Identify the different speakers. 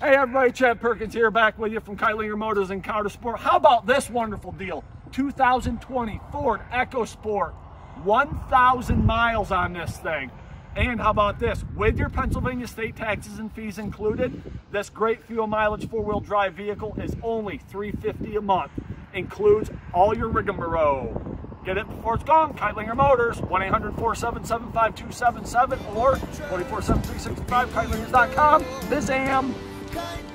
Speaker 1: Hey everybody, Chad Perkins here, back with you from Kightlinger Motors and Coudersport. How about this wonderful deal? 2020 Ford Ecosport, 1,000 miles on this thing. And how about this? With your Pennsylvania state taxes and fees included, this great fuel mileage four-wheel drive vehicle is only $350 a month. Includes all your rigmarole. Get it before it's gone. Kightlinger Motors, 1-800-477-5277 or 24/7-365, Kightlinger.com. Bizam.